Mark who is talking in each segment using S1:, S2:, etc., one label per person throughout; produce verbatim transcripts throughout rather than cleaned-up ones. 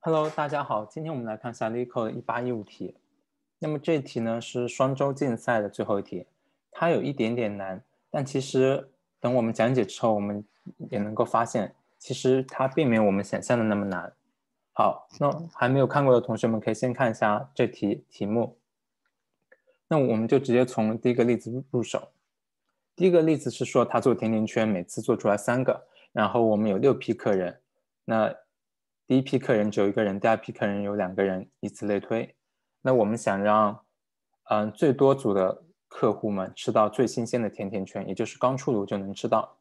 S1: Hello，大家好，今天我们来看一下 LeetCode 一八一五题。那么这题呢是双周竞赛的最后一题，它有一点点难，但其实等我们讲解之后，我们也能够发现，其实它并没有我们想象的那么难。好，那还没有看过的同学们可以先看一下这题题目。那我们就直接从第一个例子入手。第一个例子是说他做甜甜圈，每次做出来三个，然后我们有六批客人，那第一批客人只有一个人，第二批客人有两个人，以此类推。那我们想让嗯最多组的客户们吃到最新鲜的甜甜圈，也就是刚出炉就能吃到。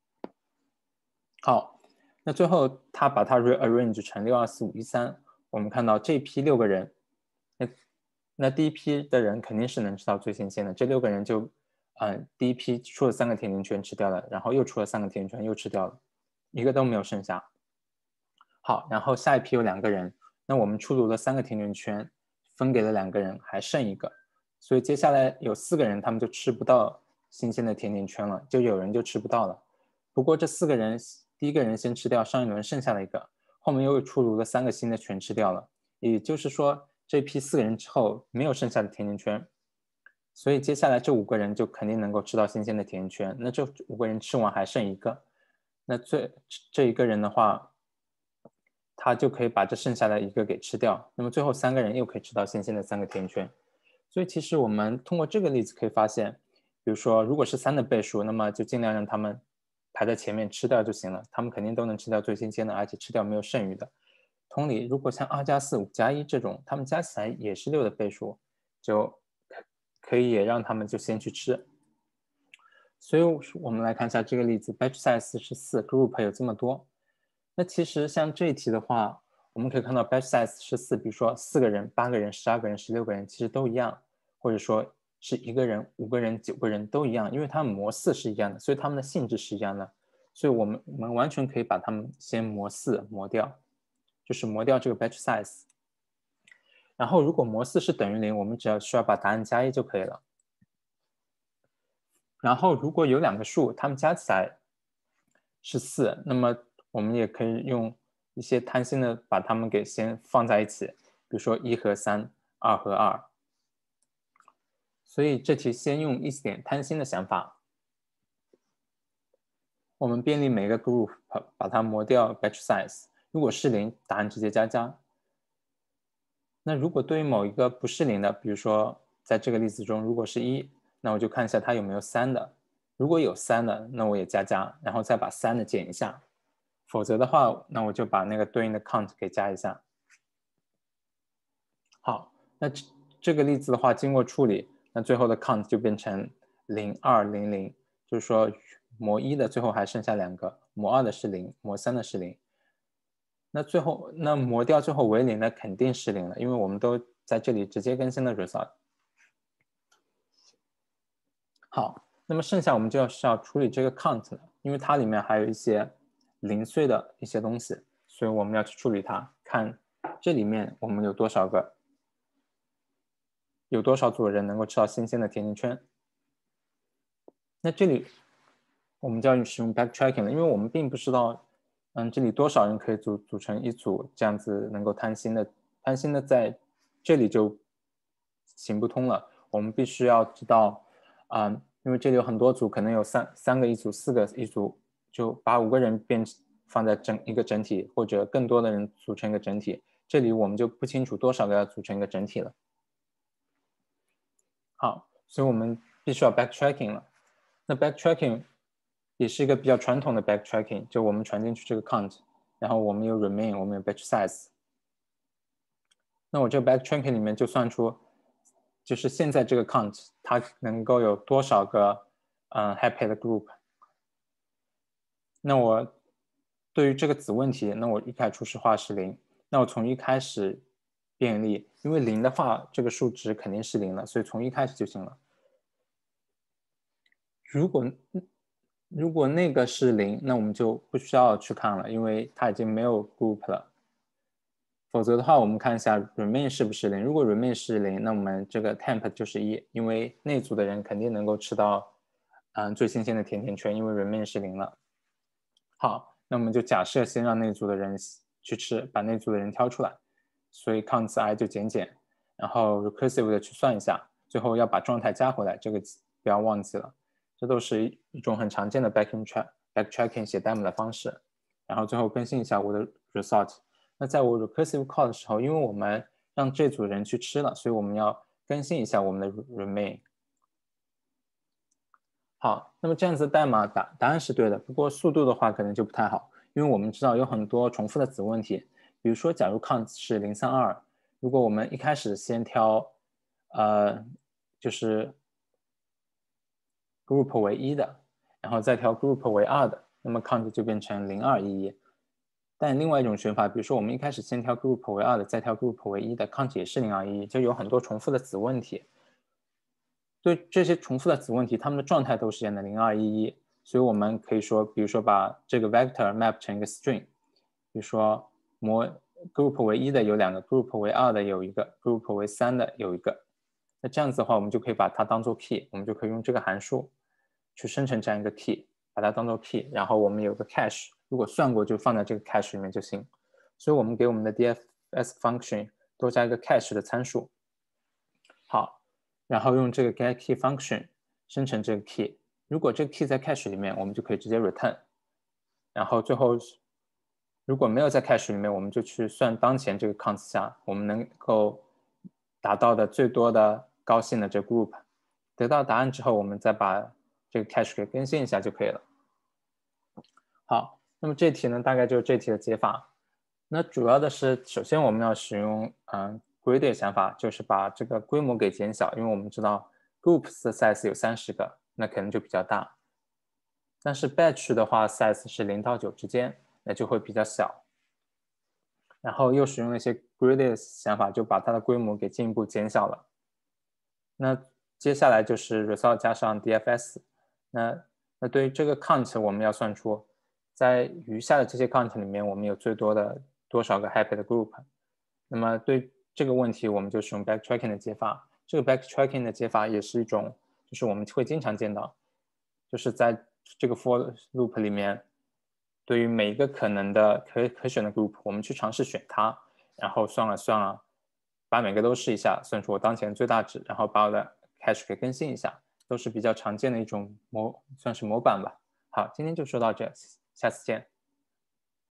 S1: 好，那最后他把它 rearrange 成六二四五一三，我们看到这批六个人，那那第一批的人肯定是能吃到最新鲜的，这六个人就嗯、呃、第一批出了三个甜甜圈吃掉了，然后又出了三个甜甜圈又吃掉了，一个都没有剩下。好，然后下一批有两个人，那我们出炉了三个甜甜圈，分给了两个人，还剩一个，所以接下来有四个人他们就吃不到新鲜的甜甜圈了，就有人就吃不到了。不过这四个人，第一个人先吃掉上一轮剩下的一个，后面又出炉了三个新的全吃掉了，也就是说这批四个人之后没有剩下的甜甜圈，所以接下来这五个人就肯定能够吃到新鲜的甜甜圈。那这五个人吃完还剩一个，那最这一个人的话，他就可以把这剩下的一个给吃掉，那么最后三个人又可以吃到新鲜的三个甜甜圈。所以其实我们通过这个例子可以发现，比如说如果是三的倍数，那么就尽量让他们排在前面吃掉就行了，他们肯定都能吃掉最新鲜的，而且吃掉没有剩余的。同理，如果像二加四、五加一这种，他们加起来也是六的倍数，就可以也让他们就先去吃。所以我们来看一下这个例子 ，batch size 是四 ，group 有这么多。那其实像这一题的话，我们可以看到 batch size 是四，比如说四个人、八个人、十二个人、十六个人，其实都一样，或者说是一个人、五个人、九个人都一样，因为它们模式是一样的，所以它们的性质是一样的，所以我们我们完全可以把它们先模四磨掉，就是磨掉这个 batch size。然后如果模四是等于零，我们只要需要把答案加一就可以了。然后如果有两个数，它们加起来是四，那么我们也可以用一些贪心的把它们给先放在一起，比如说一和三，二和二。所以这题先用一点贪心的想法，我们便利每个 group 把它磨掉 batch size， 如果是零，答案直接加加。那如果对于某一个不是零的，比如说在这个例子中，如果是一，那我就看一下它有没有三的，如果有三的，那我也加加，然后再把三的减一下，否则的话，那我就把那个对应的 count 给加一下。好，那这个例子的话，经过处理，那最后的 count 就变成零二零零，就是说模一的最后还剩下两个，模二的是零，模三的是零。那最后，那磨掉最后为零的肯定是零了，因为我们都在这里直接更新了 result。好，那么剩下我们就要是要处理这个 count 了，因为它里面还有一些零碎的一些东西，所以我们要去处理它，看这里面我们有多少个，有多少组人能够吃到新鲜的甜甜圈。那这里我们就要使用 backtracking 了，因为我们并不知道，嗯，这里多少人可以组组成一组，这样子能够贪心的贪心的在这里就行不通了。我们必须要知道，啊、嗯，因为这里有很多组，可能有三三个一组，四个一组，就把五个人变放在整一个整体，或者更多的人组成一个整体。这里我们就不清楚多少个要组成一个整体了。好，所以我们必须要 backtracking 了。那 backtracking 也是一个比较传统的 backtracking，就我们传进去这个 count， 然后我们有 remain， 我们有 batch size。那我这个 backtracking 里面就算出，就是现在这个 count 它能够有多少个嗯 happy 的 group。那我对于这个子问题，那我一开始初始化是零，那我从一开始便利，因为零的话这个数值肯定是零了，所以从一开始就行了。如果如果那个是零，那我们就不需要去看了，因为它已经没有 group 了。否则的话，我们看一下 remain 是不是零。如果 remain 是零，那我们这个 temp 就是一，因为那组的人肯定能够吃到嗯最新鲜的甜甜圈，因为 remain 是零了。好，那我们就假设先让那组的人去吃，把那组的人挑出来，所以 counts i 就减减，然后 recursive 的去算一下，最后要把状态加回来，这个不要忘记了。这都是一种很常见的 backing track backtracking 写代码的方式。然后最后更新一下我的 result。那在我 recursive call 的时候，因为我们让这组人去吃了，所以我们要更新一下我们的 remain。好，那么这样子代码答答案是对的，不过速度的话可能就不太好，因为我们知道有很多重复的子问题。比如说，假如 count 是零三二，如果我们一开始先挑呃就是 group 为一的，然后再挑 group 为二的，那么 count 就变成零二一一。但另外一种选法，比如说我们一开始先挑 group 为二的，再挑 group 为一的 count 也是零二一一，就有很多重复的子问题。对这些重复的子问题，它们的状态都是显的零二一一，所以我们可以说，比如说把这个 vector map 成一个 string， 比如说模 group 为一的有两个 ，group 为二的有一个 ，group 为三的有一个。那这样子的话，我们就可以把它当做 key， 我们就可以用这个函数去生成这样一个 key， 把它当做 key， 然后我们有个 cache， 如果算过就放在这个 cache 里面就行。所以我们给我们的 D F S function 多加一个 cache 的参数。好。然后用这个 getKey function 生成这个 key， 如果这个 key 在 cache 里面，我们就可以直接 return。然后最后，如果没有在 cache 里面，我们就去算当前这个 count 下我们能够达到的最多的高兴的这个 group。得到答案之后，我们再把这个 cache 给更新一下就可以了。好，那么这题呢，大概就是这题的解法。那主要的是，首先我们要使用嗯。Graded 想法就是把这个规模给减小，因为我们知道 groups 的 size 有三十个，那可能就比较大。但是 batch 的话 size 是零到九之间，那就会比较小。然后又使用了一些 graded 想法，就把它的规模给进一步减小了。那接下来就是 result 加上 D F S。那那对于这个 count 我们要算出，在余下的这些 count 里面，我们有最多的多少个 happy 的 group。那么对这个问题，我们就使用 backtracking 的解法。这个 backtracking 的解法也是一种，就是我们会经常见到，就是在这个 for loop 里面，对于每一个可能的可可选的 group， 我们去尝试选它，然后算了算了，把每个都试一下，算出我当前最大值，然后把我的 cache 给更新一下，都是比较常见的一种模，算是模板吧。好，今天就说到这，下次见。